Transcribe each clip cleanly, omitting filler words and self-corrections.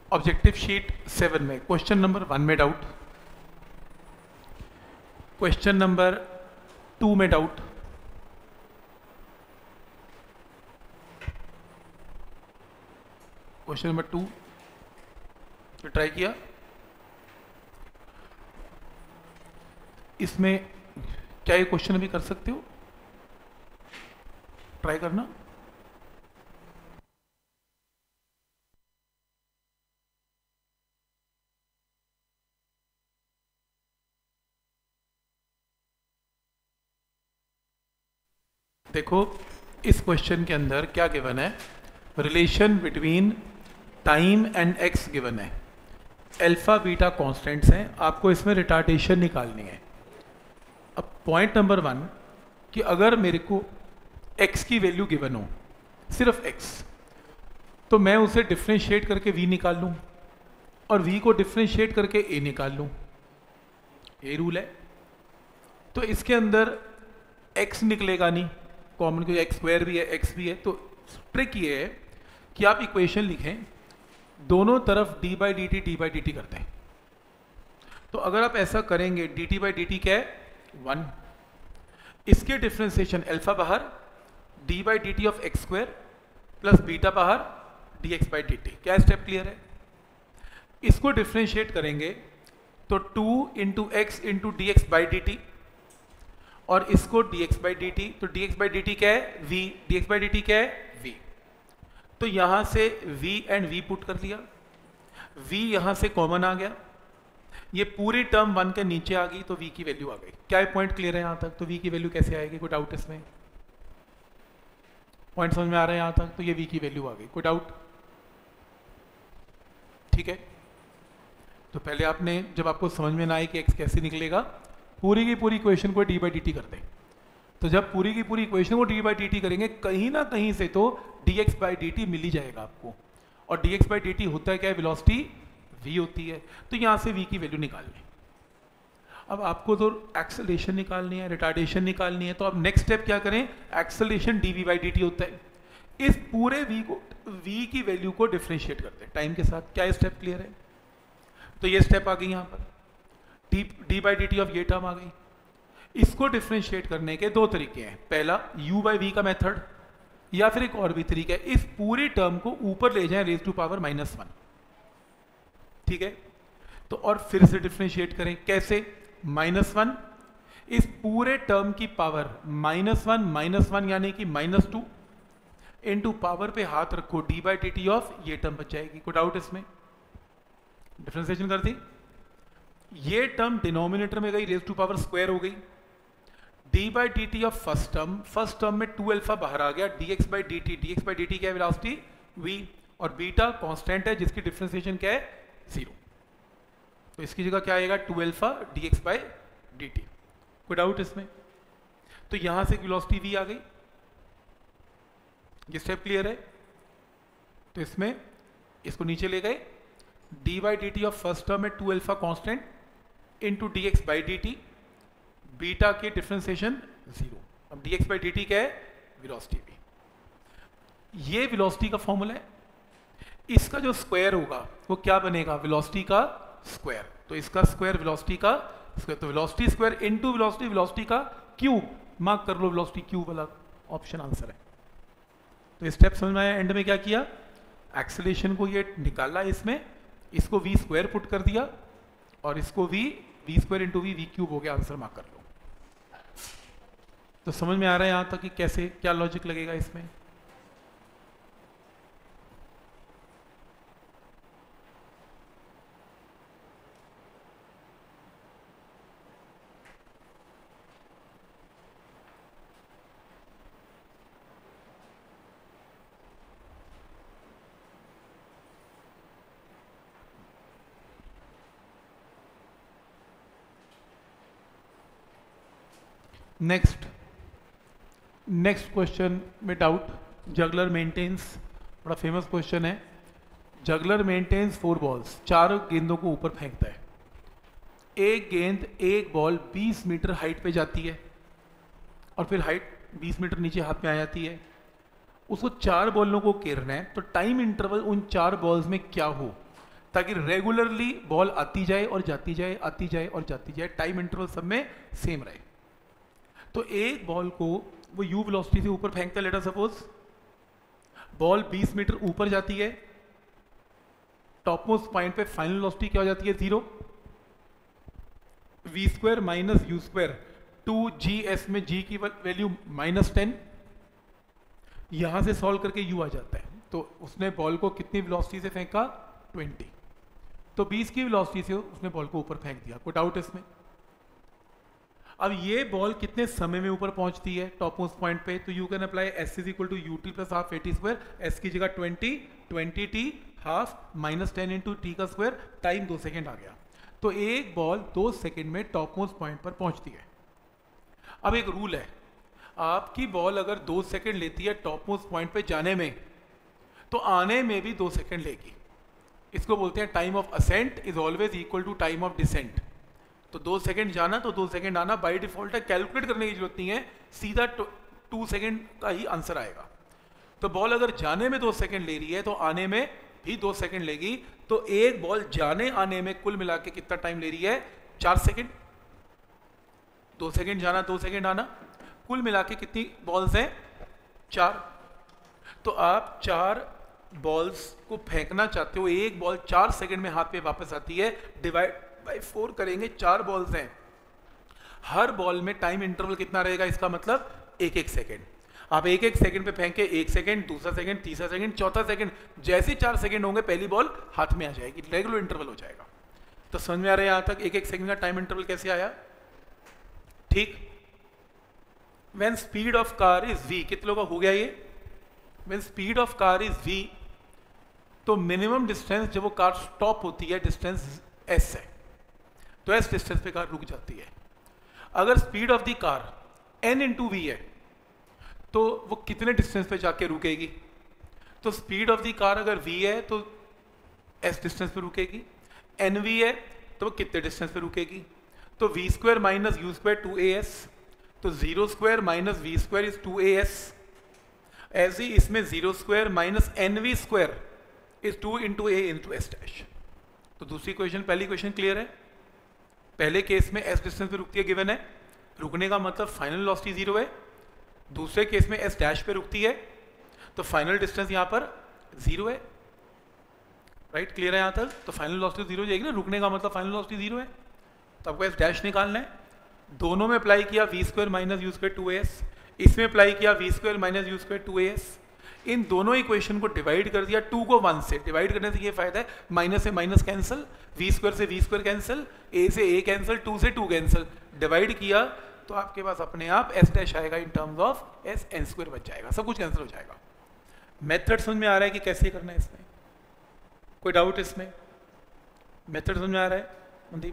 Objective sheet 7 में question number 1 में doubt, question number 2 में डाउट, क्वेश्चन नंबर 2 तो ट्राई किया। इसमें क्या ये क्वेश्चन अभी कर सकते हो? ट्राई करना। देखो इस क्वेश्चन के अंदर क्या गिवन है, relation between time and x given है, अल्फा बीटा कांस्टेंट्स हैं, आपको इसमें रिटार्डेशन निकालनी है। अब पॉइंट नंबर 1 कि अगर मेरे को x की वैल्यू गिवन हो, सिर्फ x, तो मैं उसे डिफ्रेंशिएट करके v निकाल लूँ और v को डिफ्रेंशिएट करके a निकाल लूँ, ये रूल है। तो इसके अंदर x निकलेगा नहीं, कॉमन कोई एक्स स्क्वायर भी है x भी है, तो ट्रिक ये है कि आप इक्वेशन लिखें, दोनों तरफ d बाई डी टी करते हैं। तो अगर आप ऐसा करेंगे dt बाई डी टी क्या है 1, इसके डिफ्रेंसिएशन अल्फा बाहर d by d t of x square plus beta बाहर d x by d t. क्या स्टेप क्लियर है? इसको डिफ्रेंशिएट करेंगे तो 2 into x into d x by d t और इसको dx बाई डी टी, तो dx बाई डी टी क्या है v, dx by d t क्या है v। तो यहां से v एंड v पुट कर दिया, v यहां से कॉमन आ गया, ये पूरी टर्म 1 के नीचे आ गई तो v की वैल्यू आ गई। क्या पॉइंट क्लियर है यहां तक? तो v की वैल्यू कैसे आएगी? कोई डाउट इसमें? पॉइंट समझ में आ रहा है यहां तक? तो ये v की वैल्यू आ गई, कोई डाउट? ठीक है, तो पहले आपने, जब आपको समझ में ना आए कि x कैसे निकलेगा, पूरी की पूरी इक्वेशन को डी बाई डी टी कर दें। तो जब पूरी की पूरी इक्वेशन को डी बाई डी टी करेंगे, कहीं ना कहीं से तो d x by d t मिल ही जाएगा आपको, और d x by d t होता है क्या? वेलोसिटी v होती है। तो यहां से v की वैल्यू निकाल लें। अब आपको तो एक्सेलरेशन निकालनी है, रिटार्डेशन निकालनी है, तो अब नेक्स्ट स्टेप क्या करें? Acceleration d v by d t होता है, इस पूरे v की वैल्यू को डिफ्रेंशिएट करते हैं टाइम के साथ। क्या स्टेप क्लियर है? तो ये स्टेप आ गई यहां पर, d by d t of ये टर्म आ गई। इसको डिफ्रेंशिएट करने के दो तरीके हैं, पहला u बाई वी का मेथड, या फिर एक और भी तरीका है, इस पूरी टर्म को ऊपर ले जाएं रेज टू पावर -1, ठीक है। तो और फिर से डिफ्रेंशिएट करें, कैसे? -1, इस पूरे टर्म की पावर -1 यानी कि -2 इनटू पावर पे हाथ रखो, d by d t of ये टर्म बच जाएगी। कोई डाउट इसमें? डिफ्रेंशिएशन कर दी, ये टर्म डिनोमिनेटर में गई, रेज टू पावर स्क्वायर हो गई, d by d t of first term में 2 अल्फा बाहर आ गया, d x by d t क्या है? वेलोसिटी v, और बीटा कांस्टेंट है जिसकी डिफ्रेंसिएशन क्या है? 0। तो इसकी जगह क्या आएगा? 2 alpha d x by d t. कोई डाउट इसमें? तो यहां से वेलोसिटी v आ गई, ये स्टेप क्लियर है। तो इसमें इसको नीचे ले गए, d by d t of first term में 2 alpha constant into d x by d t, beta की डिफ्रेंसिएशन 0। अब d x by d t क्या है? Velocity v। ये वेलोसिटी का फॉर्मूला है, इसका जो स्क्वायर होगा वो क्या बनेगा? वेलोसिटी का स्क्वायर। तो इसका स्क्वायर वेलोसिटी का स्क्वायर, तो वेलोसिटी स्क्वायर इंटू वेलोसिटी का क्यूब, मार्क कर लो, वेलोसिटी क्यूब वाला ऑप्शन आंसर है। तो स्टेप समझ में आया? एंड में क्या किया? एक्सेलरेशन को ये निकाला, इसमें इसको v स्क्वायर पुट कर दिया और इसको v square into v cube हो गया, आंसर मार्क कर लो। तो समझ में आ रहा है यहां तक कि कैसे, क्या लॉजिक लगेगा इसमें? नेक्स्ट क्वेश्चन में डाउट, जगलर मेंटेन्स, बड़ा फेमस क्वेश्चन है। जगलर मेंटेन्स 4 बॉल्स, 4 गेंदों को ऊपर फेंकता है, एक गेंद एक बॉल 20 मीटर हाइट पे जाती है और फिर हाइट 20 मीटर नीचे हाथ में आ जाती है। उसको 4 बॉलों को घेरना है, तो टाइम इंटरवल उन 4 बॉल्स में क्या हो, ताकि रेगुलरली बॉल आती जाए और जाती जाए, आती जाए और जाती जाए, टाइम इंटरवल सब में सेम रहे। तो एक बॉल को वो u वेलोसिटी से ऊपर फेंकता है, let us suppose ball 20 meter ऊपर जाती है, टॉप मोस्ट पॉइंट पे फाइनल वेलोसिटी क्या हो जाती है, 0। v square minus u square 2gs में g की वैल्यू -10, यहां से सॉल्व करके u आ जाता है। तो उसने बॉल को कितनी वेलोसिटी से फेंका, 20। तो 20 की वेलोसिटी से उसने बॉल को ऊपर फेंक दिया, कोई डाउट इसमें? अब ये बॉल कितने समय में ऊपर पहुंचती है टॉप मोस्ट पॉइंट पे, तो you can apply s is equal to u t plus half a t square, s की जगह 20 टी हाफ -10 इंटू टी का स्क्वायर, टाइम 2 सेकेंड आ गया। तो एक बॉल 2 सेकेंड में टॉप मोस्ट पॉइंट पर पहुंचती है। अब एक रूल है, आपकी बॉल अगर 2 सेकेंड लेती है टॉप मोस्ट पॉइंट पे जाने में, तो आने में भी 2 सेकेंड लेगी। इसको बोलते हैं time of ascent is always equal to time of descent. तो 2 सेकेंड जाना तो 2 सेकेंड आना, बाय डिफॉल्ट है, कैलकुलेट करने की जरूरत नहीं है, सीधा 2 सेकेंड का ही आंसर आएगा। तो बॉल अगर जाने में 2 सेकेंड ले रही है तो आने में भी 2 सेकेंड लेगी। तो एक बॉल जाने आने में कुल मिला के कितना टाइम ले रही है, 4 सेकेंड। 2 सेकेंड जाना, 2 सेकेंड आना, कुल मिला के कितनी बॉल्स हैं, 4। तो आप 4 बॉल्स को फेंकना चाहते हो, एक बॉल 4 सेकेंड में हाथ पे वापस आती है, डिवाइड बाय 4 करेंगे, 4 बॉल्स हैं, हर बॉल में टाइम इंटरवल कितना रहेगा, इसका मतलब 1-1 सेकेंड। आप 1-1 सेकेंड पे फेंके, 1 सेकेंड, दूसरा सेकेंड, तीसरा सेकेंड, चौथा सेकेंड, जैसे 4 सेकेंड होंगे पहली बॉल हाथ में आ जाएगी, रेगुलर इंटरवल हो जाएगा। तो समझ में आ रहा है यहां तक 1-1 सेकेंड का टाइम इंटरवल कैसे आया, ठीक। When speed of car is v, कितने लोगों का हो गया ये, when speed of car is v, तो मिनिमम डिस्टेंस जब वो कार स्टॉप होती है डिस्टेंस s है, तो s डिस्टेंस पे कार रुक जाती है। अगर speed of the car n into v है तो वो कितने डिस्टेंस पे जाके रुकेगी, तो स्पीड ऑफ द कार अगर v है तो s डिस्टेंस पे रुकेगी, nv है तो वो कितने डिस्टेंस पे रुकेगी, तो v square minus u square 2as, तो 0 square minus v square is 2as। ऐसे ही इसमें 0 square minus nv square is 2 into a into s dash. तो दूसरी क्वेश्चन, पहली क्वेश्चन क्लियर है। पहले केस में s डिस्टेंस पे रुकती है, गिवन है, रुकने का मतलब फाइनल वेलोसिटी 0 है। दूसरे केस में s डैश पे रुकती है, तो फाइनल डिस्टेंस यहाँ पर 0 है, राइट, क्लियर है यहाँ तक। तो फाइनल वेलोसिटी 0 हो जाएगी ना, रुकने का मतलब फाइनल वेलोसिटी 0 है, तो आपको s डैश निकालना है। दोनों में अप्लाई किया v square minus u square 2as, इसमें अप्लाई किया v square minus u square 2as। इन दोनों इक्वेशन को डिवाइड कर दिया, 2 को 1 से डिवाइड करने से ये फायदा है, माइनस से माइनस कैंसिल, v स्क्वायर से v स्क्वायर कैंसिल, a से a कैंसिल, 2 से 2 कैंसिल, डिवाइड किया तो आपके पास अपने आप s डैश आएगा in terms of s n square बच जाएगा, सब कुछ कैंसिल हो जाएगा। मेथड समझ में आ रहा है कि कैसे करना है इसमें, कोई डाउट इसमें, मेथड समझ में आ रहा है मनदीप,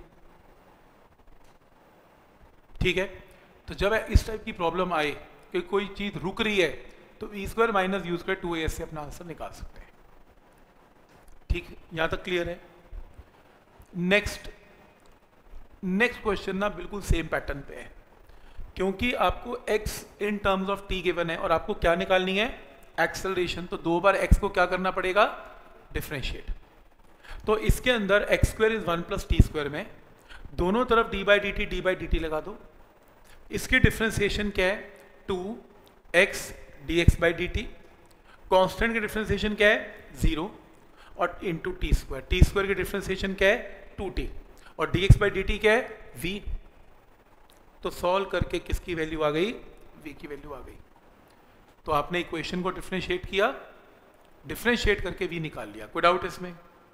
ठीक है। तो जब इस टाइप की प्रॉब्लम आए कि कोई चीज रुक रही है तो v square minus u square 2as से अपना आंसर निकाल सकते हैं, ठीक, यहां तक क्लियर है। नेक्स्ट क्वेश्चन ना बिल्कुल सेम पैटर्न पे है, क्योंकि आपको x in terms of t given है और आपको क्या निकालनी है, एक्सेलरेशन। तो 2 बार x को क्या करना पड़ेगा, डिफरेंशिएट। तो इसके अंदर x square is 1 plus t square में दोनों तरफ d बाई dt लगा दो। इसकी डिफरेंशिएशन क्या है, 2x dx by dt। Constant की डिफरेंशिएशन क्या है, 0 और इंटू टी स्क्वायर की डिफरेंशिएशन क्या है, 2t, और dx बाई dt क्या है, v। तो सॉल्व करके किसकी वैल्यू आ गई, v की वैल्यू आ गई। तो आपने इक्वेशन को डिफरेंशिएट किया, डिफरेंशिएट करके v निकाल लिया, कोई डाउट इसमें,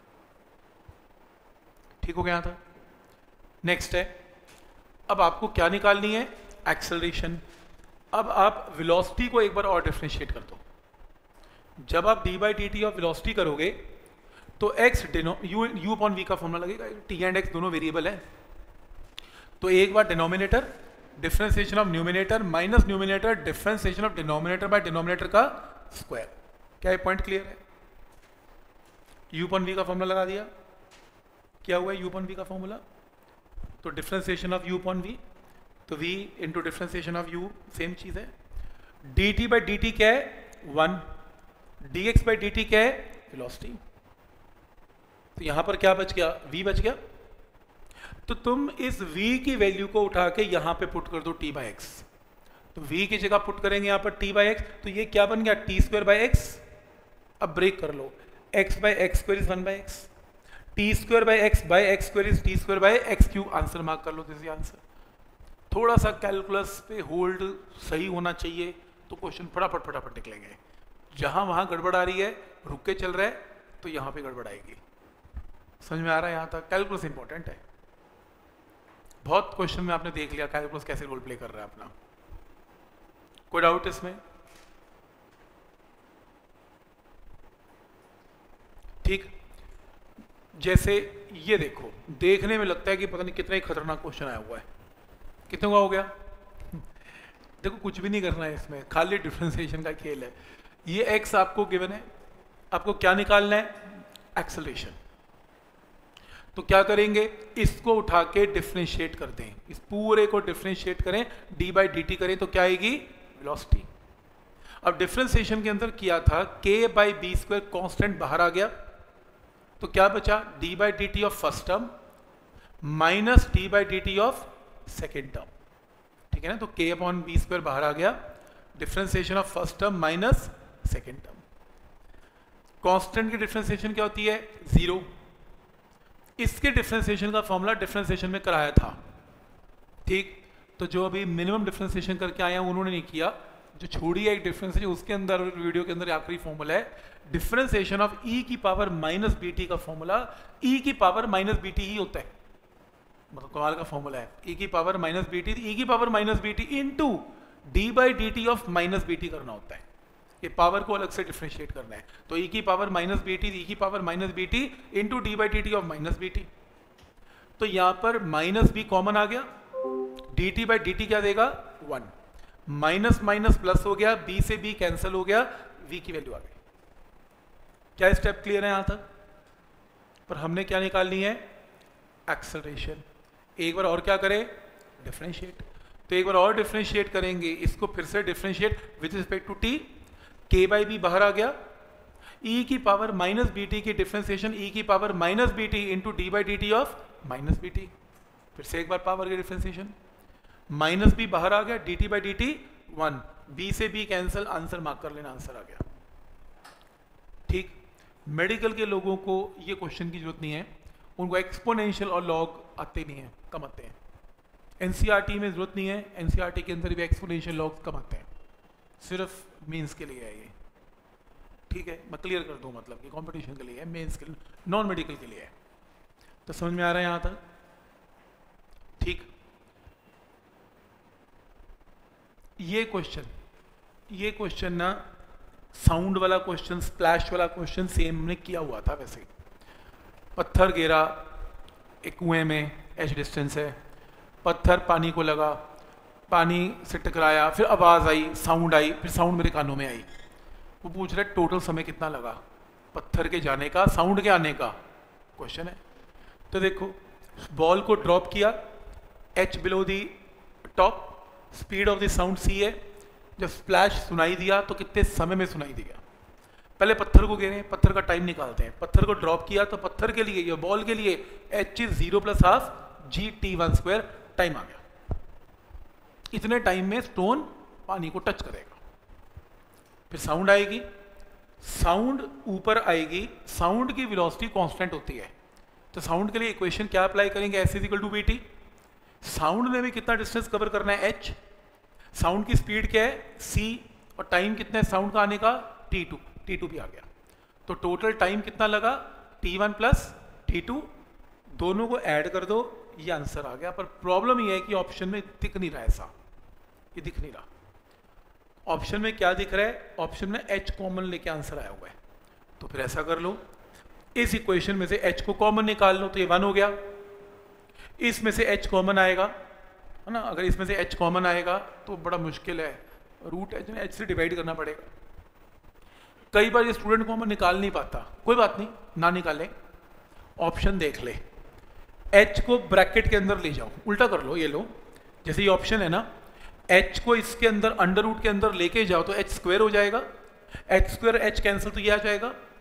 ठीक हो गया था। नेक्स्ट है, अब आपको क्या निकालनी है, एक्सेलरेशन। अब आप वेलोसिटी को एक बार और डिफरेंशिएट कर दो। जब आप d by dt of velocity करोगे तो x u अपॉन v का फॉर्मूला लगेगा, t एंड x दोनों वेरिएबल है। तो एक बार denominator differentiation of numerator minus numerator differentiation of denominator by denominator का स्क्वायर। क्या ये पॉइंट क्लियर है, u अपॉन v का फॉर्मूला लगा दिया, क्या हुआ u अपॉन v का फॉर्मूला, तो differentiation of u upon v, तो v into differentiation of u same चीज है। dt बाई dt क्या है, 1, dx बाई dt क्या है, वेलोसिटी। तो तो यहां पर क्या बच गया, v बच गया। तो तुम इस v की वैल्यू को उठा के यहां पे पुट कर दो t बाई एक्स, तो v की जगह पुट करेंगे यहां पर t बाई एक्स, तो ये क्या बन गया t स्क्वायर बाई एक्स। अब ब्रेक कर लो, x by x square is 1 by x, t square by x square is t square by x cube. Answer mark कर लो, दिस इज आंसर। थोड़ा सा कैलकुलस पे होल्ड सही होना चाहिए तो क्वेश्चन फटाफट फटाफट निकलेंगे। जहां वहां गड़बड़ आ रही है, रुक के चल रहा है, तो यहां पे गड़बड़ आएगी। समझ में आ रहा है? यहां तक कैलकुलस इंपॉर्टेंट है। बहुत क्वेश्चन में आपने देख लिया कैलकुलस कैसे रोल प्ले कर रहा है अपना। कोई डाउट इसमें? ठीक, जैसे ये देखो, देखने में लगता है कि पता नहीं कितना ही खतरनाक क्वेश्चन आया हुआ है। कितने का हो गया? देखो कुछ भी नहीं करना है इसमें, खाली डिफरेंशिएशन का खेल है। ये x आपको गिवन है, आपको क्या निकालना है? एक्सेलरेशन। तो क्या करेंगे, इसको उठा के डिफरेंशिएट कर दें, इस पूरे को डिफरेंशिएट करें, d बाई डी टी करें तो क्या आएगी? वेलोसिटी। अब डिफरेंशिएशन के अंदर किया था k by b square constant बाहर आ गया, तो क्या बचा? d by d t of first term minus d by d t of second term. ठीक है ना? तो k अपॉन बी स्क्वायर बाहर आ गया, differentiation of first term minus second term. Constant की डिफरेंशिएशन क्या होती है? 0। इसके डिफरेंशिएशन का फॉर्मूला डिफरेंशिएशन में कराया था। ठीक, तो जो अभी मिनिमम डिफरेंशिएशन करके आए हैं उन्होंने नहीं किया, जो छोड़ी है एक डिफरेंशिएशन उसके अंदर वीडियो के अंदर आखिरी फॉर्मूला है डिफरेंशिएशन ऑफ e की पावर माइनस बी टी का फॉर्मूला e की पावर माइनस बी टी ही होता है। मतलब कमाल का फॉर्मूला है, e की power minus b t, e की power minus b t into d by d t of minus b t करना होता है। ये पावर को अलग से डिफरेंशिएट करना है, तो e की power minus b t, e की power minus b t into d by d t of minus b t. तो यहां पर माइनस बी कॉमन आ गया, d t by d t क्या देगा? 1। माइनस माइनस प्लस हो गया, b से b कैंसिल हो गया, v की वैल्यू आ गई। क्या स्टेप क्लियर है यहां तक? पर हमने क्या निकालनी है? एक्सेलरेशन। एक बार और क्या करें? डिफरेंशिएट। तो एक बार और डिफरेंशिएट करेंगे, इसको फिर से differentiate with respect to t, k by b बाहर आ गया, e की पावर माइनस बी टी की डिफरेंशिएशन e की power minus b t into d by d t of minus b t. फिर से एक बार पावर की डिफरेंशिएशन, माइनस बी बाहर आ गया, d t by d t 1, b से b कैंसिल, आंसर मार्क कर लेना, आंसर आ गया। ठीक, मेडिकल के लोगों को ये क्वेश्चन की जरूरत नहीं है, उनको एक्सपोनेंशियल और लॉग आते नहीं है, कम आते हैं। एनसीईआरटी में जरूरत नहीं है, एनसीईआरटी के अंदर भी एक्सपोनेंशियल लॉग कम आते हैं, सिर्फ मेंस के लिए है ये। ठीक है, मैं क्लियर कर दूं, मतलब कि कंपटीशन के लिए है, मेंस के लिए, नॉन मेडिकल के लिए है। तो समझ में आ रहा है यहां तक? ठीक, ये क्वेश्चन ना साउंड वाला क्वेश्चन, स्प्लैश वाला क्वेश्चन सेम हमने किया हुआ था। वैसे पत्थर गिरा एक कुएं में, एच डिस्टेंस है, पत्थर पानी को लगा, पानी से टकराया, फिर आवाज़ आई, साउंड आई, फिर साउंड मेरे कानों में आई। वो पूछ रहे टोटल समय कितना लगा पत्थर के जाने का, साउंड के आने का, क्वेश्चन है। तो देखो, बॉल को ड्रॉप किया, h below the top, speed of the sound c है, जब स्प्लैश सुनाई दिया तो कितने समय में सुनाई दिया? पहले पत्थर को गिरे, पत्थर का टाइम निकालते हैं। पत्थर को ड्रॉप किया तो पत्थर के लिए या बॉल के लिए h इज 0 + ½ g/t1² टाइम आ गया। इतने टाइम में स्टोन पानी को टच करेगा। फिर साउंड आएगी, साउंड ऊपर आएगी, साउंड की वेलोसिटी कांस्टेंट होती है, तो साउंड के लिए इक्वेशन क्या अप्लाई करेंगे? s = vt। साउंड ने भी कितना डिस्टेंस कवर करना है? h। साउंड की स्पीड क्या है? c, और टाइम कितना है साउंड का आने का? t2। t2 भी आ गया, तो टोटल टाइम कितना लगा? t1 + t2, दोनों को ऐड कर दो, ये आंसर आ गया। पर प्रॉब्लम ये है कि ऑप्शन में दिख नहीं रहा ऐसा, ये दिख नहीं रहा। ऑप्शन में क्या दिख रहा है? ऑप्शन में h कॉमन लेके आंसर आया हुआ है। तो फिर ऐसा कर लो, इस इक्वेशन में से h को कॉमन निकाल लो, तो ये 1 हो गया। इसमें से h कॉमन आएगा, है ना? अगर इसमें से h कॉमन आएगा तो बड़ा मुश्किल है, √h से डिवाइड करना पड़ेगा। कई बार ये स्टूडेंट कॉमन निकाल नहीं पाता, कोई बात नहीं, ना निकाले, ऑप्शन देख ले, h को ब्रैकेट के अंदर ले जाओ, उल्टा कर लो, ये लो, जैसे ये ऑप्शन है ना, h को इसके अंदर अंडर रूट के अंदर लेके जाओ तो h² हो जाएगा, h² h कैंसिल, तो ये आ जाएगा,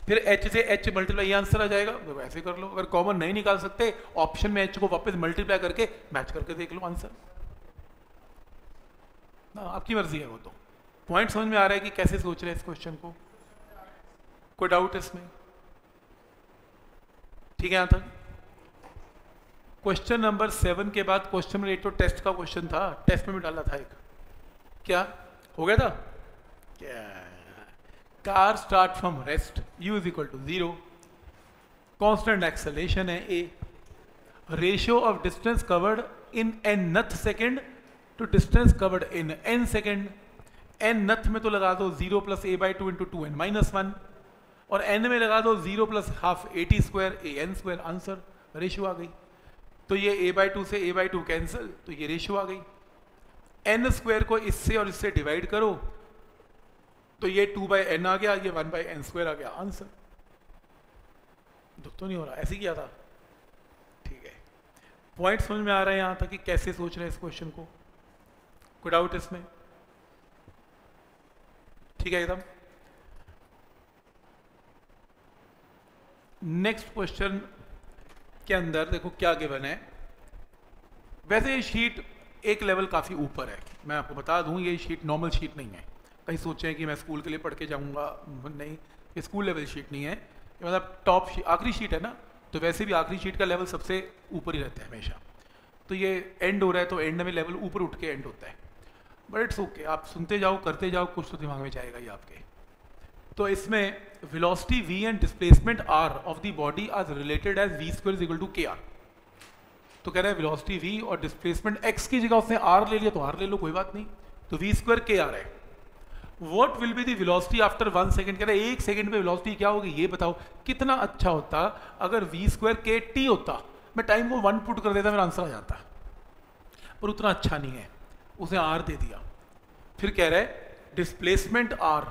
फिर एच से एच मल्टीप्लाई, ये आंसर आ जाएगा। तो ऐसे कर लो, अगर कॉमन नहीं निकाल सकते ऑप्शन में एच को वापस मल्टीप्लाई करके मैच करके देख लो आंसर। आपकी मर्जी है वो। तो पॉइंट समझ में आ रहा है कि कैसे सोच रहे हैं इस क्वेश्चन को? कोई डाउट इसमें? ठीक है यहां तक। क्वेश्चन नंबर 7 के बाद क्वेश्चन नंबर 8 तो टेस्ट का क्वेश्चन था, टेस्ट में भी डाला था एक, क्या हो गया था? क्या car start from rest, u is equal to 0, constant acceleration है a, ratio of distance covered in nth second to distance covered in n second, nth में तो लगा दो 0 plus a by 2 into 2n minus 1, और n में लगा दो 0 plus half at square an square, answer ratio आ गई। तो ये a बाई 2 से a बाई 2 कैंसिल, तो ये रेशियो आ गई। n स्क्वायर को इससे और इससे डिवाइड करो तो ये 2 बाई n आ गया, ये 1 बाई n स्क्वायर आ गया, आंसर। दुख तो नहीं हो रहा? ऐसे किया था, ठीक है। पॉइंट समझ में आ रहा है यहां तक कि कैसे सोच रहे हैं इस क्वेश्चन को? कोई डाउट इसमें? ठीक है एकदम। नेक्स्ट क्वेश्चन के अंदर देखो क्या गिवन है। वैसे ये शीट एक लेवल काफ़ी ऊपर है, मैं आपको बता दूं, ये शीट नॉर्मल शीट नहीं है। कहीं सोचें कि मैं स्कूल के लिए पढ़ के जाऊंगा, नहीं, ये स्कूल लेवल शीट नहीं है, ये मतलब टॉप आखिरी शीट है ना, तो वैसे भी आखिरी शीट का लेवल सबसे ऊपर ही रहता है हमेशा। तो ये एंड हो रहा है तो एंड में लेवल ऊपर उठ के एंड होता है, बट इट्स ओके, आप सुनते जाओ करते जाओ, कुछ तो दिमाग में जाएगा ये आपके। तो इसमें velocity v and displacement r of the body are related as v square is equal to kr। तो कह रहा है वेलोसिटी v और डिस्प्लेसमेंट x की जगह उसने r ले लिया तो r ले लो, कोई बात नहीं, तो v स्क्वायर kr है। What will be the velocity after 1 second, कह रहा है 1 सेकंड पे वेलोसिटी क्या होगी ये बताओ। कितना अच्छा होता अगर v स्क्वायर kt होता, मैं टाइम को 1 पुट कर देता, मेरा आंसर आ जाता, पर उतना अच्छा नहीं है, उसने r दे दिया। फिर कह रहा है डिस्प्लेसमेंट r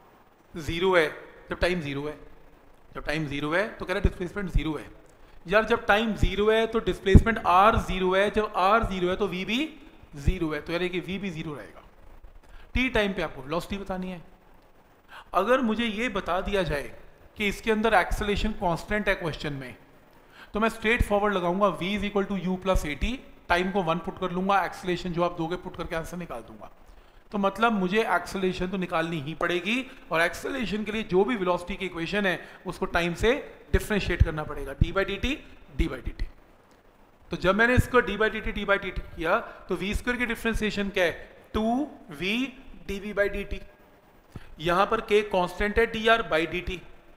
0 है जब टाइम 0 है, जब टाइम 0 है तो कह रहा है डिस्प्लेसमेंट 0 है। यार जब टाइम 0 है तो डिस्प्लेसमेंट r 0 है, जब r 0 है तो v भी 0 है, तो यानी कि v भी 0 रहेगा। t टाइम पे आपको वेलोसिटी बतानी है। अगर मुझे ये बता दिया जाए कि इसके अंदर एक्सेलरेशन कांस्टेंट है क्वेश्चन में, तो मैं स्ट्रेट फॉरवर्ड लगाऊंगा v is equal to u plus at, time को 1 पुट कर लूंगा, एक्सेलरेशन जो आप दोगे पुट करके आंसर निकाल दूंगा। तो मतलब मुझे एक्सेलरेशन तो निकालनी ही पड़ेगी, और एक्सेलरेशन के लिए जो भी वेलोसिटी की इक्वेशन है उसको टाइम से डिफरेंशिएट करना पड़ेगा, डी बाई डी टी। तो जब मैंने इसको डी बाई डी टी किया तो वी स्क्वायर की डिफरेंशिएशन क्या है, 2v dv बाई dt। यहां पर k कांस्टेंट है dr by dt,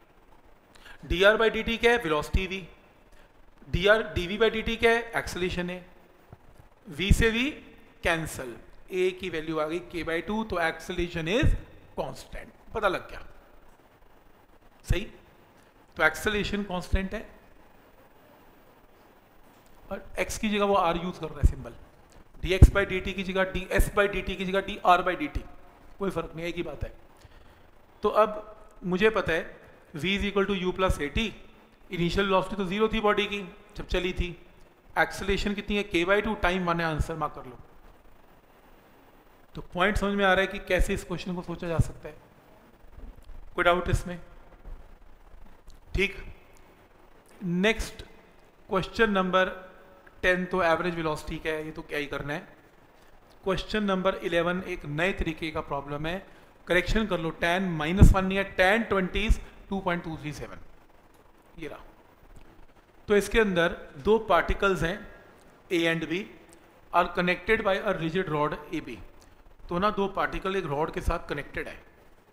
dr by dt क्या है, velocity v, dv by dt क्या है, एक्सेलरेशन है। v से v कैंसल, a की वैल्यू आ गई k बाई 2, तो एक्सेलरेशन इज कांस्टेंट, पता लग गया सही। तो एक्सेलरेशन कांस्टेंट है और x की जगह वो r यूज कर रहा है सिंबल, dx बाई dt की जगह ds बाई dt की जगह dr बाई dt, कोई फर्क नहीं है, एक ही बात है। तो अब मुझे पता है v is equal to u plus at, initial velocity तो 0 थी बॉडी की जब चली थी, एक्सेलरेशन कितनी है k बाई 2, टाइम 1 है, आंसर मार्क कर लो। तो पॉइंट समझ में आ रहा है कि कैसे इस क्वेश्चन को सोचा जा सकता है? कोई डाउट इसमें? ठीक। नेक्स्ट क्वेश्चन नंबर 10 तो एवरेज वेलोसिटी का है, ये तो क्या ही करना है। क्वेश्चन नंबर 11 एक नए तरीके का प्रॉब्लम है, करेक्शन कर लो, tan -1 नहीं है, tan 20 2.237, ये रहा। तो इसके अंदर दो पार्टिकल्स हैं a and b are connected by a rigid rod AB। तो ना दो पार्टिकल एक रॉड के साथ कनेक्टेड है,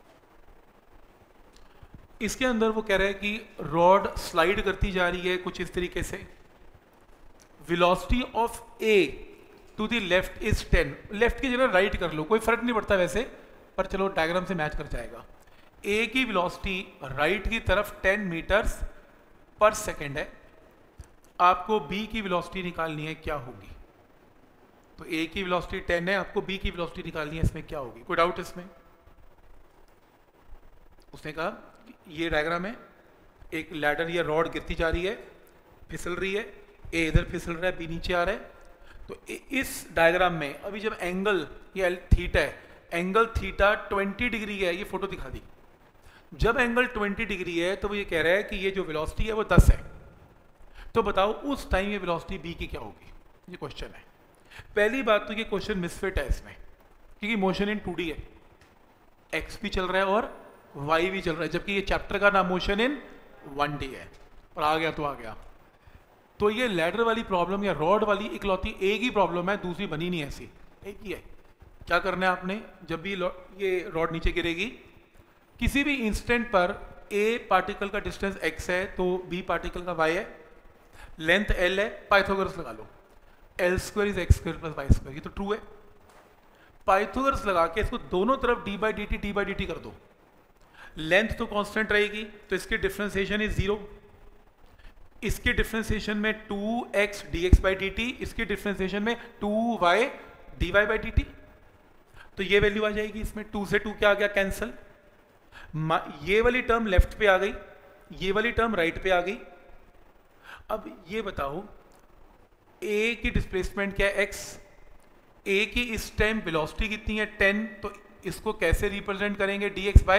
इसके अंदर वो कह रहा है कि रॉड स्लाइड करती जा रही है कुछ इस तरीके से, velocity of a to the left is 10, left की जगह राइट कर लो, कोई फर्क नहीं पड़ता वैसे, पर चलो डायग्राम से मैच कर जाएगा। a की वेलोसिटी राइट की तरफ 10 मीटर्स पर सेकेंड है, आपको b की वेलोसिटी निकालनी है, क्या होगी? तो a की वेलोसिटी 10 है, आपको b की वेलोसिटी निकालनी है, इसमें क्या होगी? कोई डाउट इसमें? उसने कहा ये डायग्राम है, एक लैडर या रॉड गिरती जा रही है, फिसल रही है, a इधर फिसल रहा है, b नीचे आ रहा है। तो इस डायग्राम में अभी जब एंगल ये थीटा है, एंगल थीटा 20 डिग्री है, ये फोटो दिखा दी, जब एंगल 20 डिग्री है तो वो ये कह रहा है कि ये जो वेलोसिटी है वो 10 है, तो बताओ उस टाइम ये वेलोसिटी बी की क्या होगी, ये क्वेश्चन है। पहली बात तो ये क्वेश्चन मिसफिट है इसमें, क्योंकि मोशन इन 2D है, एक्स भी चल रहा है और वाई भी चल रहा है, जबकि ये चैप्टर का नाम मोशन इन 1D है, और आ गया तो आ गया। तो ये लैडर वाली प्रॉब्लम या रॉड वाली इकलौती एक ही प्रॉब्लम है, दूसरी बनी नहीं ऐसी, एक ही है। क्या करना है आपने, जब भी ये रॉड नीचे गिरेगी, किसी भी इंस्टेंट पर ए पार्टिकल का डिस्टेंस x है तो b पार्टिकल का y है, लेंथ l है, पाइथागोरस लगा लो, l square is x square plus y square, ये तो ट्रू है। पाइथागोरस लगा के इसको दोनों तरफ d/dt कर दो, लेंथ तो कांस्टेंट रहेगी तो इसकी डिफरेंशिएशन इज 0, इसके डिफरेंशिएशन में 2x dx/dt, इसके डिफरेंशिएशन में 2y dy/dt, तो ये वैल्यू आ जाएगी इसमें, 2 से 2 क्या आ गया, कैंसल। ये वाली टर्म लेफ्ट पे आ गई, ये वाली टर्म राइट पे आ गई। अब ये बताओ a की डिस्प्लेसमेंट क्या है, x, a की इस टाइम वेलोसिटी कितनी है 10, तो इसको कैसे रिप्रेजेंट करेंगे,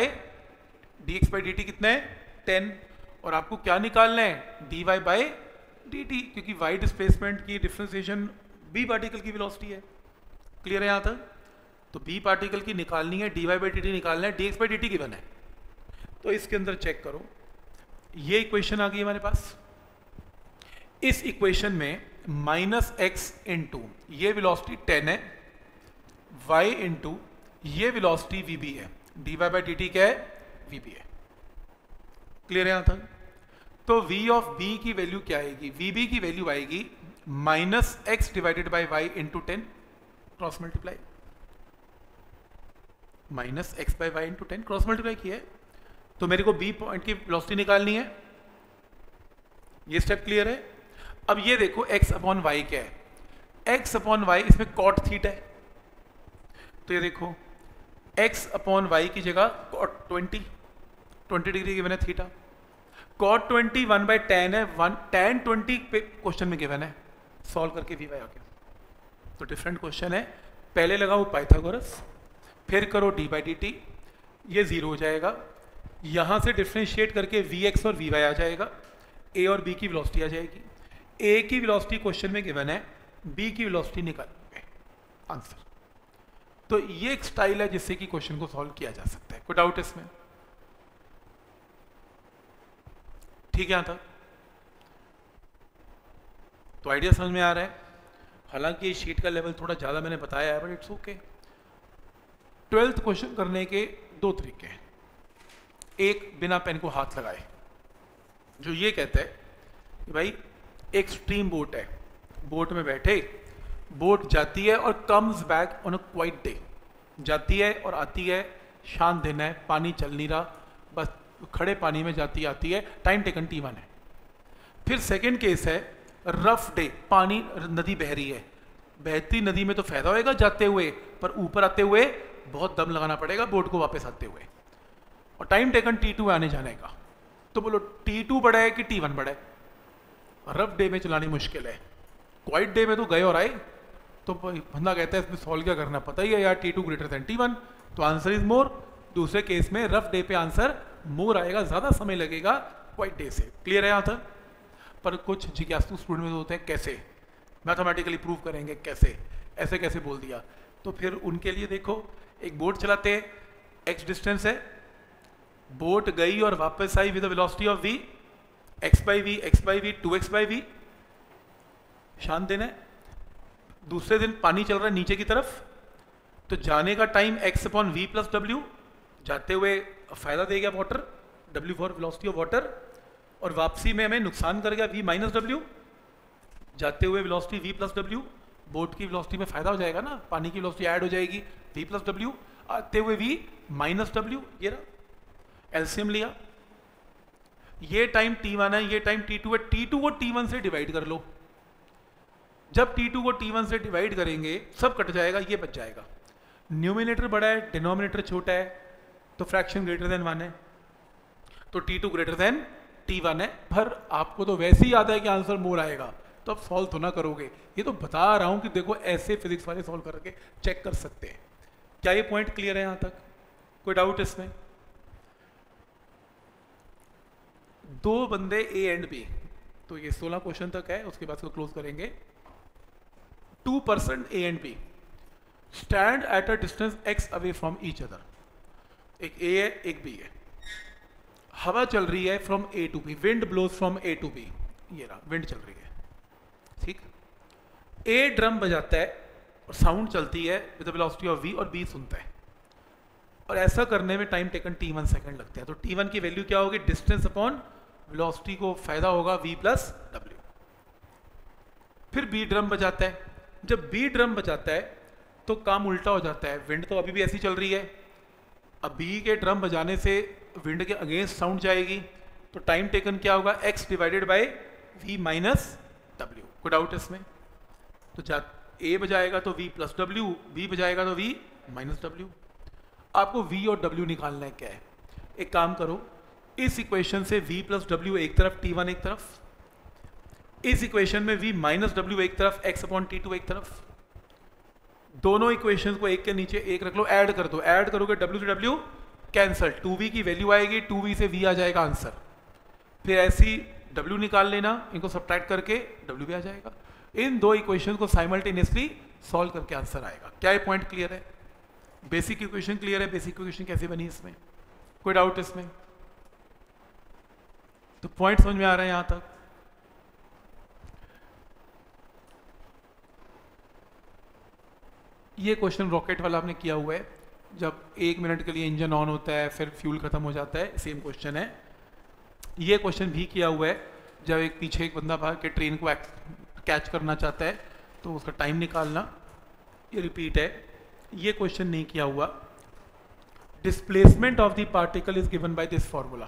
dx/dt कितना है 10, और आपको क्या निकालना है, dy/dt, क्योंकि y डिस्प्लेसमेंट की डिफरेंशिएशन b पार्टिकल की वेलोसिटी है। क्लियर है यहाँ तक? तो b पार्टिकल की निकालनी है, dy/dt निकालना है, dx/dt गिवन है। तो इसके अंदर चेक करो, ये इक्वेशन आ गई हमारे पास। इस इक्वेशन में -x इंटू ये वेलोसिटी 10 है, y इंटू ये वेलोसिटी vb है, dy/dt क्या है, vb है। क्लियर है यहां तक? तो v ऑफ b की वैल्यू क्या आएगी, vb की वैल्यू आएगी -x divided by y into 10, cross multiply, -x/y into 10 cross multiply किया है, तो मेरे को b पॉइंट की वेलोसिटी निकालनी है। ये स्टेप क्लियर है? अब ये देखो x/y क्या है, x/y इसमें कॉट थीटा है, तो ये देखो x/y की जगह कॉट 20 डिग्री गिवन है थीटा, कॉट 20 1/tan है, tan 20 पे क्वेश्चन में गिवन है, सॉल्व करके vy आ गया। तो डिफरेंट क्वेश्चन है, पहले लगाओ पाइथागोरस, फिर करो dy/dt, ये 0 हो जाएगा, यहां से डिफरेंशिएट करके vx और vy आ जाएगा, a और b की वेलोसिटी आ जाएगी, a की वेलोसिटी क्वेश्चन में गिवन है, b की वेलोसिटी निकालोगे आंसर। तो ये एक स्टाइल है जिससे कि क्वेश्चन को सॉल्व किया जा सकता है। कोई डाउट इसमें? ठीक है यहां तक? तो आइडिया समझ में आ रहा है? हालांकि शीट का लेवल थोड़ा ज्यादा मैंने बताया है, but it's okay. 12th question करने के दो तरीके हैं, एक बिना पेन को हाथ लगाए, जो ये कहता है कि भाई एक स्ट्रीम बोट है, बोट में बैठे, बोट जाती है और comes back on a quiet day, जाती है और आती है, शांत दिन है, पानी चल नहीं रहा, बस खड़े पानी में जाती आती है, टाइम टेकन t1 है। फिर सेकंड केस है रफ डे, पानी नदी बह रही है, बहती नदी में तो फायदा होएगा जाते हुए, पर ऊपर आते हुए बहुत दम लगाना पड़ेगा बोट को वापस आते हुए, और टाइम टेकन t2 आने जाने का। तो बोलो t2 बड़ा है कि t1 बड़ा है? रफ डे में चलानी मुश्किल है, क्वाइट डे में तो गए और आए, तो बंदा कहता है इसमें सॉल्व क्या करना, पता ही है यार, t2 ग्रेटर देन t1, तो आंसर इज मोर। दूसरे केस में रफ डे पे आंसर मोर आएगा, ज्यादा समय लगेगा क्वाइट डे से। क्लियर है यहां तक? पर कुछ जिज्ञासु स्टूडेंट में होते हैं, कैसे मैथमेटिकली प्रूव करेंगे, कैसे ऐसे कैसे बोल दिया, तो फिर उनके लिए देखो, एक बोट चलाते हैं, x डिस्टेंस है, बोट गई और वापस आई with the velocity of v, x/v 2x/v, शांत दिन है, दूसरे दिन पानी चल रहा है नीचे की तरफ, तो जाने का टाइम x/v + w, जाते हुए फायदा दे गया water, w for velocity of water, और वापसी में हमें नुकसान कर गया v - w, जाते हुए वेलोसिटी v + w, बोट की वेलोसिटी में फायदा हो जाएगा ना, पानी की वेलोसिटी ऐड हो जाएगी v + w, आते हुए v - w, ये रहा एलसीएम लिया, ये टाइम t1 है, ये टाइम t2 है, t2 को t1 से डिवाइड कर लो, जब t2 को t1 से डिवाइड करेंगे सब कट जाएगा, ये बच जाएगा, न्यूमिनेटर बड़ा है, डिनोमिनेटर छोटा है, तो फ्रैक्शन ग्रेटर देन 1 है, तो t2 ग्रेटर देन t1 है। पर आपको तो वैसे ही याद है कि आंसर मोर आएगा, तो अब सॉल्व तो ना करोगे, ये तो बता रहा हूं कि देखो ऐसे फिजिक्स वाले सॉल्व करके चेक कर सकते हैं। क्या ये पॉइंट क्लियर है यहां तक? कोई डाउट इसमें? दो बंदे ए एंड बी, तो ये 16 क्वेश्चन तक है, उसके बाद इसको क्लोज करेंगे। 2 person A and B stand at a distance x away from each other. एक ए है एक बी है, हवा चल रही है from A to B, wind blows from A to B, ये रहा विंड चल रही है, ठीक। ए ड्रम बजाता है और साउंड चलती है with the velocity of v और b सुनता है, और ऐसा करने में टाइम टेकन t1 सेकंड लगता है। तो t1 की वैल्यू क्या होगी, डिस्टेंस अपॉन वेलोसिटी को फायदा होगा v प्लस w। फिर b ड्रम बजाता है, जब b ड्रम बजाता है तो काम उल्टा हो जाता है, विंड तो अभी भी ऐसी चल रही है, अब b के ड्रम बजाने से विंड के अगेंस्ट साउंड जाएगी, तो टाइम टेकन क्या होगा, x divided by v minus w। कोई डाउट इसमें? तो a बजाएगा तो v प्लस w, b बजाएगा तो v माइनस w। आपको v और w निकालना है, क्या है, एक काम करो, इस इक्वेशन से v प्लस w एक तरफ, t1 एक तरफ, इस इक्वेशन में v माइनस w एक तरफ, x अपॉन t2 एक तरफ, दोनों इक्वेशंस को एक के नीचे एक रख लो, ऐड कर दो, ऐड करोगे w से w कैंसल, 2v की वैल्यू आएगी, 2v से v आ जाएगा आंसर, फिर ऐसी w निकाल लेना, इनको सब्ट्रैक्ट करके w भी आ जाएगा। इन दो इक्वेशन को साइमल्टेनियसली सॉल्व करके आंसर आएगा। क्या ये पॉइंट क्लियर है? बेसिक इक्वेशन क्लियर है? बेसिक इक्वेशन कैसे बनी इसमें? कोई डाउट इसमें? तो पॉइंट समझ में आ रहा है यहां तक? ये क्वेश्चन रॉकेट वाला आपने किया हुआ है, जब 1 मिनट के लिए इंजन ऑन होता है फिर फ्यूल खत्म हो जाता है, सेम क्वेश्चन है। ये क्वेश्चन भी किया हुआ है, जब एक पीछे एक बंदा भाग के ट्रेन को कैच करना चाहता है तो उसका टाइम निकालना, ये रिपीट है। ये क्वेश्चन नहीं किया हुआ। Displacement of the particle is given by this formula.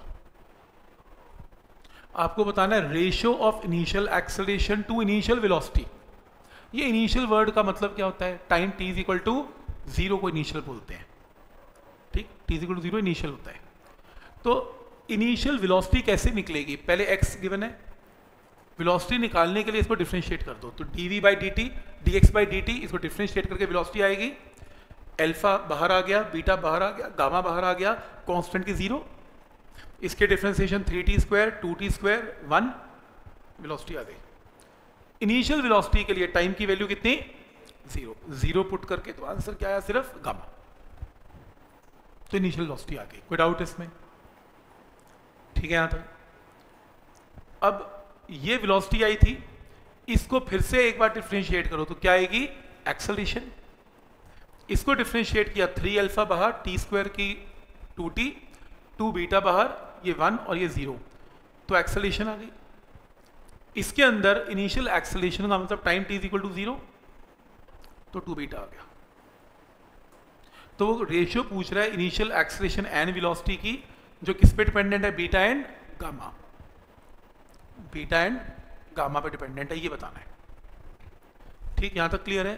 आपको बताना है ratio of initial acceleration to initial velocity. ये इनिशियल वर्ड का मतलब क्या होता है, time t is equal to 0 को इनिशियल बोलते हैं, ठीक, t is equal to 0 initial होता है। तो इनिशियल वेलोसिटी कैसे निकलेगी, पहले x गिवन है, वेलोसिटी निकालने के लिए इसको डिफरेंशिएट कर दो, तो dv by dt dx by dt, इसको डिफरेंशिएट करके वेलोसिटी आएगी, अल्फा बाहर आ गया, बीटा बाहर आ गया, गामा बाहर आ गया, कांस्टेंट की 0, इसके differentiation 3t square 2t square 1, velocity आ गई। इनिशियल वेलोसिटी के लिए टाइम की वैल्यू कितनी, 0, 0 पुट करके तो आंसर क्या आया, सिर्फ गामा, तो इनिशियल वेलोसिटी आ गई। कोई डाउट इसमें? ठीक है यहां तक? अब ये वेलोसिटी आई थी, इसको फिर से एक बार डिफरेंशिएट करो तो क्या आएगी, एक्सेलरेशन। इसको डिफरेंशिएट किया, 3 अल्फा बाहर, t स्क्वायर की 2t, 2 बीटा बाहर, ये 1 और ये 0, तो एक्सेलरेशन आ गई। इसके अंदर इनिशियल एक्सेलरेशन का मतलब time t is equal to 0, तो 2 बीटा आ गया। तो वो रेशियो पूछ रहा है इनिशियल एक्सेलरेशन एंड वेलोसिटी की, जो किस पे डिपेंडेंट है, beta and gamma, beta and gamma पे डिपेंडेंट है, ये बताना है। ठीक, यहां तक क्लियर है?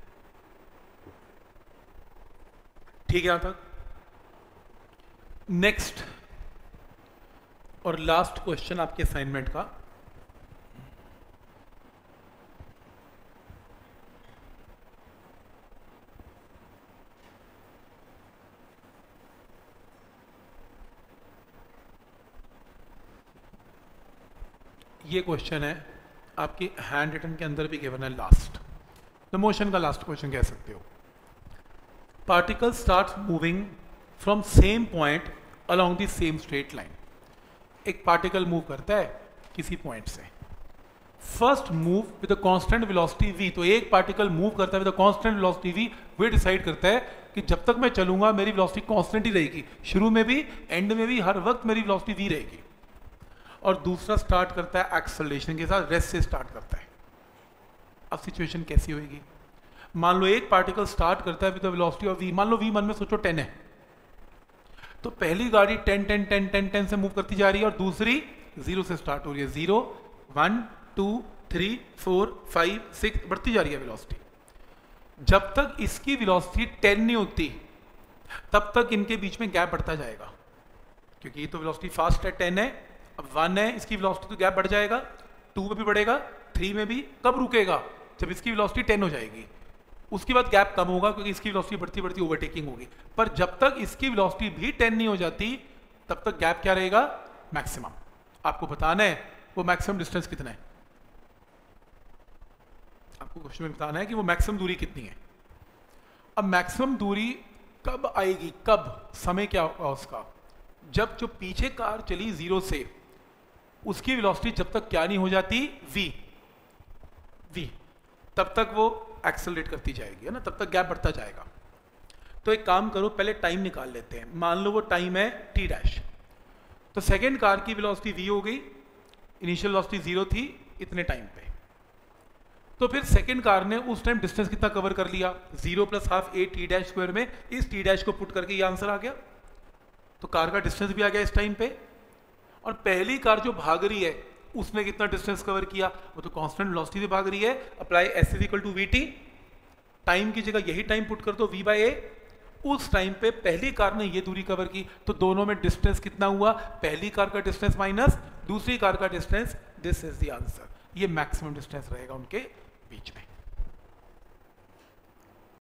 ठीक है यहां तक? नेक्स्ट और लास्ट क्वेश्चन आपके असाइनमेंट का, ये क्वेश्चन है आपकी हैंड रिटन के अंदर भी गिवन है, लास्ट द मोशन का लास्ट क्वेश्चन कह सकते हो। Particle start moving from same point along the same straight line. एक पार्टिकल मूव करता है किसी पॉइंट से, first move with a constant velocity v, तो एक पार्टिकल मूव करता है with a constant velocity v, वो डिसाइड करता है कि जब तक मैं चलूंगा मेरी वेलोसिटी कांस्टेंट ही रहेगी, शुरू में भी एंड में भी हर वक्त मेरी वेलोसिटी v रहेगी। और दूसरा स्टार्ट करता है एक्सेलरेशन के साथ, रेस्ट से स्टार्ट करता है। अब सिचुएशन कैसी होगी, मान लो एक पार्टिकल स्टार्ट करता है with the velocity of v, मान लो v मन में सोचो 10 है, तो पहली गाड़ी 10 10 10 10 10 से मूव करती जा रही है और दूसरी 0 से स्टार्ट हो रही है, 0 1 2 3 4 5 6 बढ़ती जा रही है वेलोसिटी। जब तक इसकी वेलोसिटी 10 नहीं होती तब तक इनके बीच में गैप बढ़ता जाएगा, क्योंकि ये तो वेलोसिटी फास्ट है, 10 है, अब 1 है, इसकी वेलोसिटी तो गैप बढ़ जाएगा, 2 में भी बढ़ेगा, 3 में भी। कब रुकेगा, जब इसकी वेलोसिटी 10 हो जाएगी, उसके बाद गैप कम होगा क्योंकि इसकी वेलोसिटी बढ़ती बढ़ती ओवरटेकिंग होगी। पर जब तक इसकी वेलोसिटी भी 10 नहीं हो जाती तब तक गैप क्या रहेगा, मैक्सिमम। आपको बताना है वो मैक्सिमम डिस्टेंस कितना है, आपको क्वेश्चन में बताना है कि वो मैक्सिमम दूरी कितनी है। अब मैक्सिमम दूरी कब आएगी, कब, समय क्या होगा उसका, जब जो पीछे कार चली 0 से उसकी वेलोसिटी जब तक क्या नहीं हो जाती v, तब तक वो एक्सेलरेट करती जाएगी, है ना, तब तक गैप बढ़ता जाएगा। तो एक काम करो, पहले टाइम निकाल लेते हैं। मान लो वो टाइम है t डैश, तो सेकेंड कार की वेलोसिटी v हो गई, इनिशियल वेलोसिटी 0 थी इतने टाइम पे, तो फिर सेकेंड कार ने उस टाइम डिस्टेंस कितना कवर कर लिया, 0 + ½ a t डैश स्क्वायर में इस t डैश को पुट करके ये आंसर आ गया। तो कार का डिस्टेंस भी आ गया इस टाइम पे। और पहली कार जो भाग रही है उसने कितना डिस्टेंस कवर किया, वो तो कांस्टेंट वेलोसिटी से भाग रही है, अप्लाई s = vt, टाइम की जगह यही टाइम पुट कर दो v/a, उस टाइम पे पहली कार ने ये दूरी कवर की, तो दोनों में डिस्टेंस कितना हुआ, पहली कार का डिस्टेंस माइनस दूसरी कार का distance, this is the answer. ये मैक्सिमम डिस्टेंस रहेगा उनके बीच में।